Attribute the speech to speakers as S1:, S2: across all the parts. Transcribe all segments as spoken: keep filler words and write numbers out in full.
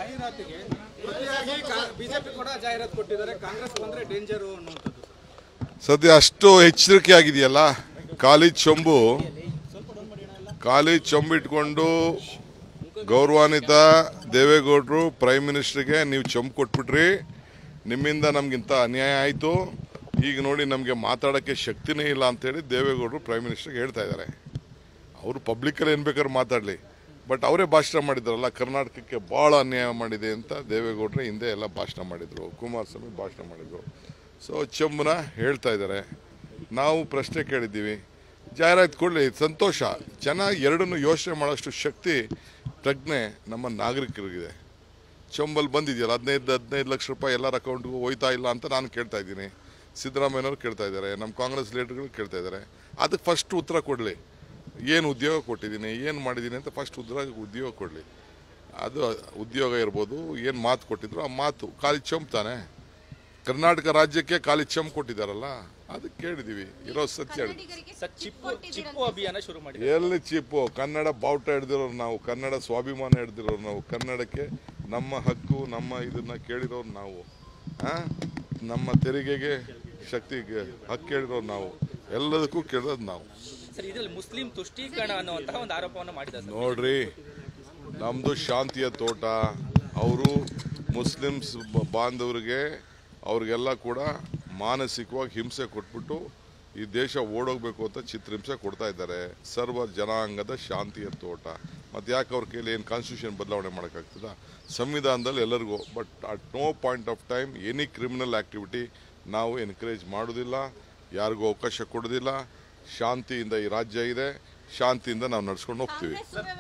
S1: ಜಾಹೀರಾತಿಗೆ BJP ಕೂಡ ಜಾಹೀರಾತು ಕೊಟ್ಟಿದ್ದಾರೆ, ಕಾಂಗ್ರೆಸ್ ಬಂದ್ರೆ ಡೇಂಜರ್ ಅನ್ನುವಂಥದ್ದು.
S2: ಸದ್ಯ ಅಷ್ಟು ಎಚ್ಚರಿಕೆ ಆಗಿದೆಯಲ್ಲ, ಖಾಲಿ ಚೊಂಬು ಖಾಲಿ ಚೊಂಬು ಇಟ್ಕೊಂಡು ಗೌರವಾನ್ವಿತ ದೇವೇಗೌಡರು ಪ್ರೈಮ್ ಮಿನಿಸ್ಟರ್ಗೆ ನೀವು ಚೊಂಬು ಕೊಟ್ಬಿಟ್ರಿ, ನಿಮ್ಮಿಂದ ನಮಗಿಂತ ಅನ್ಯಾಯ ಆಯಿತು, ಈಗ ನೋಡಿ ನಮಗೆ ಮಾತಾಡೋಕ್ಕೆ ಶಕ್ತಿನೇ ಇಲ್ಲ ಅಂತೇಳಿ ದೇವೇಗೌಡರು ಪ್ರೈಮ್ ಮಿನಿಸ್ಟರ್ಗೆ ಹೇಳ್ತಾ ಇದ್ದಾರೆ. ಅವರು ಪಬ್ಲಿಕಲ್ಲಿ ಏನು ಬೇಕಾದ್ರೂ ಮಾತಾಡಲಿ, ಬಟ್ ಅವರೇ ಭಾಷಣ ಮಾಡಿದ್ರಲ್ಲ, ಕರ್ನಾಟಕಕ್ಕೆ ಭಾಳ ಅನ್ಯಾಯ ಮಾಡಿದೆ ಅಂತ ದೇವೇಗೌಡರು ಹಿಂದೆ ಎಲ್ಲ ಭಾಷಣ ಮಾಡಿದರು, ಕುಮಾರಸ್ವಾಮಿ ಭಾಷಣ ಮಾಡಿದರು. ಸೊ ಚೊಂಬನ ಹೇಳ್ತಾ ಇದ್ದಾರೆ. ನಾವು ಪ್ರಶ್ನೆ ಕೇಳಿದ್ದೀವಿ, ಜಾಹೀರಾತು ಕೊಡಲಿ, ಸಂತೋಷ. ಜನ ಎರಡನ್ನು ಯೋಚನೆ ಮಾಡೋಷ್ಟು ಶಕ್ತಿ ಪ್ರಜ್ಞೆ ನಮ್ಮ ನಾಗರಿಕರಿಗಿದೆ. ಚೊಂಬಲ್ಲಿ ಬಂದಿದೆಯಲ್ಲ ಹದಿನೈದು ಹದಿನೈದು ಲಕ್ಷ ರೂಪಾಯಿ ಎಲ್ಲರ ಅಕೌಂಟ್ಗೂ ಹೋಯ್ತಾ ಇಲ್ಲ ಅಂತ ನಾನು ಕೇಳ್ತಾ ಇದ್ದೀನಿ, ಸಿದ್ದರಾಮಯ್ಯನವ್ರು ಕೇಳ್ತಾ ಇದ್ದಾರೆ, ನಮ್ಮ ಕಾಂಗ್ರೆಸ್ ಲೀಡರ್ಗಳು ಕೇಳ್ತಾ ಇದ್ದಾರೆ. ಅದಕ್ಕೆ ಫಸ್ಟ್ ಉತ್ತರ ಕೊಡಲಿ, ಏನು ಉದ್ಯೋಗ ಕೊಟ್ಟಿದ್ದೀನಿ, ಏನು ಮಾಡಿದ್ದೀನಿ ಅಂತ ಫಸ್ಟ್ ಉತ್ತರ ಉದ್ಯೋಗ ಕೊಡಲಿ. ಅದು ಉದ್ಯೋಗ ಇರ್ಬೋದು, ಏನು ಮಾತು ಕೊಟ್ಟಿದ್ರು ಆ ಮಾತು ಖಾಲಿ ಚೊಂಬು ತಾನೆ. ಕರ್ನಾಟಕ ರಾಜ್ಯಕ್ಕೆ ಖಾಲಿ ಚೊಂಬು ಕೊಟ್ಟಿದ್ದಾರಲ್ಲ, ಅದಕ್ಕೆ ಕೇಳಿದ್ದೀವಿ, ಇರೋ ಸತ್ಯ ಹೇಳಿ. ಎಲ್ಲಿ ಚಿಪ್ಪು? ಕನ್ನಡ ಬಾವುಟ ಹಿಡ್ದಿರೋರು ನಾವು, ಕನ್ನಡ ಸ್ವಾಭಿಮಾನ ಹಿಡ್ದಿರೋರು ನಾವು, ಕನ್ನಡಕ್ಕೆ ನಮ್ಮ ಹಕ್ಕು ನಮ್ಮ ಇದನ್ನ ಕೇಳಿರೋರು ನಾವು, ನಮ್ಮ ತೆರಿಗೆಗೆ ಶಕ್ತಿಗೆ ಹಕ್ಕು ಕೇಳಿರೋರು ನಾವು, ಎಲ್ಲದಕ್ಕೂ ಕೇಳಿರೋದು ನಾವು.
S3: ಮುಸ್ಲಿಂ ತುಷ್ಟೀಕರಣ ಅನ್ನುವಂತಹ ಒಂದು ಆರೋಪವನ್ನು ಮಾಡಿದ್ದಾರೆ.
S2: ನೋಡ್ರಿ, ನಮ್ಮದು ಶಾಂತಿಯ ತೋಟ. ಅವರು ಮುಸ್ಲಿಮ್ಸ್ ಬಾಂಧವರಿಗೆ ಅವ್ರಿಗೆಲ್ಲ ಕೂಡ ಮಾನಸಿಕವಾಗಿ ಹಿಂಸೆ ಕೊಟ್ಬಿಟ್ಟು ಈ ದೇಶ ಓಡೋಗ್ಬೇಕು ಅಂತ ಚಿತ್ರಹಿಂಸೆ ಕೊಡ್ತಾ ಇದ್ದಾರೆ. ಸರ್ವ ಜನಾಂಗದ ಶಾಂತಿಯ ತೋಟ. ಮತ್ತು ಯಾಕೆ ಅವ್ರ ಕೈಲಿ ಏನು ಕಾನ್ಸ್ಟಿಟ್ಯೂಷನ್ ಬದಲಾವಣೆ ಮಾಡೋಕ್ಕಾಗ್ತದ? ಸಂವಿಧಾನದಲ್ಲಿ ಎಲ್ಲರಿಗೂ. But at no point of time any criminal activity ನಾವು ಎನ್ಕರೇಜ್ ಮಾಡೋದಿಲ್ಲ, ಯಾರಿಗೂ ಅವಕಾಶ ಕೊಡೋದಿಲ್ಲ. ಶಾಂತಿಯಿಂದ ಈ ರಾಜ್ಯ ಇದೆ, ಶಾಂತಿಯಿಂದ ನಾವು ನಡ್ಸ್ಕೊಂಡು ಹೋಗ್ತೀವಿ.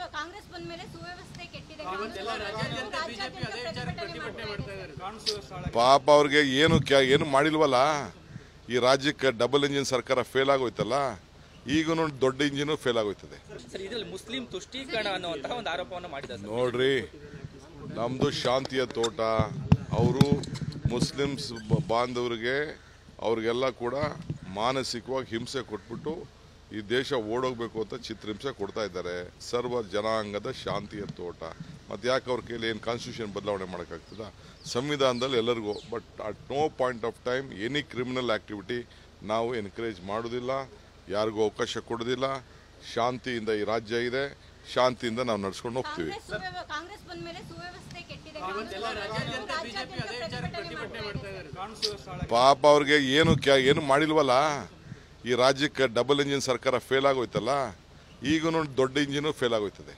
S2: ಪಾಪ ಅವ್ರಿಗೆ ಏನು ಏನು ಮಾಡಿಲ್ವಲ್ಲ, ಈ ರಾಜ್ಯಕ್ಕೆ ಡಬಲ್ ಇಂಜಿನ್ ಸರ್ಕಾರ ಫೇಲ್ ಆಗೋಯ್ತಲ್ಲ, ಈಗ ದೊಡ್ಡ ಇಂಜಿನ್ ಫೇಲ್ ಆಗೋಯ್ತದೆ.
S3: ಮುಸ್ಲಿಂ ತುಷ್ಟೀಕರಣ ಅನ್ನುವಂತಹ ಒಂದು ಆರೋಪವನ್ನು ಮಾಡಿದ್ದಾರೆ.
S2: ನೋಡ್ರಿ, ನಮ್ಮದು ಶಾಂತಿಯ ತೋಟ. ಅವರು ಮುಸ್ಲಿಮ್ಸ್ ಬಾಂಧವರಿಗೆ ಅವ್ರಿಗೆಲ್ಲ ಕೂಡ ಮಾನಸಿಕವಾಗಿ ಹಿಂಸೆ ಕೊಟ್ಬಿಟ್ಟು ಈ ದೇಶ ಓಡೋಗ್ಬೇಕು ಅಂತ ಚಿತ್ರಹಿಂಸೆ ಕೊಡ್ತಾ ಇದ್ದಾರೆ. ಸರ್ವ ಜನಾಂಗದ ಶಾಂತಿಯ ತೋಟ. ಮತ್ತು ಯಾಕೆ ಅವ್ರ ಕೈಲಿ ಏನು ಕಾನ್ಸ್ಟಿಟ್ಯೂಷನ್ ಬದಲಾವಣೆ ಮಾಡೋಕ್ಕಾಗ್ತದ? ಸಂವಿಧಾನದಲ್ಲಿ ಎಲ್ಲರಿಗೂ. But at no point of time any criminal activity ನಾವು ಎನ್ಕರೇಜ್ ಮಾಡೋದಿಲ್ಲ, ಯಾರಿಗೂ ಅವಕಾಶ ಕೊಡೋದಿಲ್ಲ. ಶಾಂತಿಯಿಂದ ಈ ರಾಜ್ಯ ಇದೆ, ಶಾಂತಿಯಿಂದ ನಾವು ನಡ್ಸ್ಕೊಂಡು ಹೋಗ್ತೀವಿ. ಪಾಪ ಅವ್ರಿಗೆ ಏನು ಏನು ಮಾಡಿಲ್ವಲ್ಲ, ಈ ರಾಜ್ಯಕ್ಕೆ ಡಬಲ್ ಇಂಜಿನ್ ಸರ್ಕಾರ ಫೇಲ್ ಆಗೋಯ್ತಲ್ಲ, ಈಗ ದೊಡ್ಡ ಇಂಜಿನ್ ಫೇಲ್ ಆಗೋಯ್ತದೆ.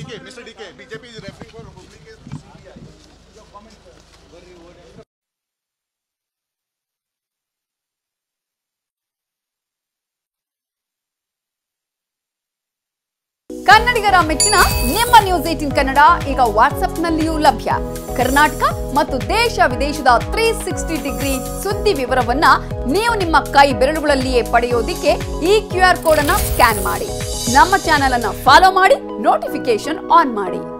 S4: ಕನ್ನಡಿಗರ ಮೆಚ್ಚಿನ ನಿಮ್ಮ ನ್ಯೂಸ್ ಏಟೀನ್ ಕನ್ನಡ ಈಗ ವಾಟ್ಸ್ಆಪ್ನಲ್ಲಿಯೂ ಲಭ್ಯ. ಕರ್ನಾಟಕ ಮತ್ತು ದೇಶ ವಿದೇಶದ ತ್ರೀ ಸಿಕ್ಸ್ಟಿ ಡಿಗ್ರಿ ಸುದ್ದಿ ವಿವರವನ್ನ ನೀವು ನಿಮ್ಮ ಕೈ ಬೆರಳುಗಳಲ್ಲಿಯೇ ಪಡೆಯೋದಿಕ್ಕೆ ಈ ಕ್ಯೂ ಆರ್ ಕೋಡ್ ಅನ್ನ ಸ್ಕ್ಯಾನ್ ಮಾಡಿ. ನಮ್ಮ ಚಾನೆಲ್ ಅನ್ನ ಫಾಲೋ ಮಾಡಿ, ನೋಟಿಫಿಕೇಶನ್ ಆನ್ ಮಾಡಿ.